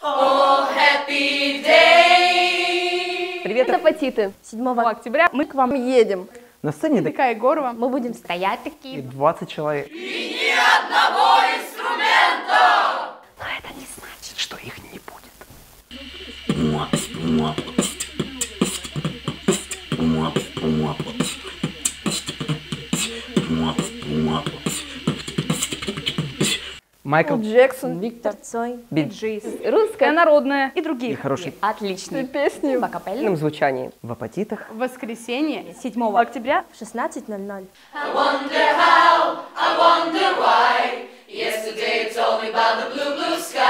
Привет, апатиты! 7 октября мы к вам едем. На сцене Такая Егорова. Мы будем стоять такие. 20 человек. И ни одного инструмента! Но это не значит, что их не будет. Майкл Джексон. Виктор Цой. Биджис. Русская, Народная. и других. хороший Отличные Песни. в акапельном звучании. В апатитах. В воскресенье. 7 октября. в 16:00. I wonder how, I wonder why. Yesterday you told me about the blue, blue sky.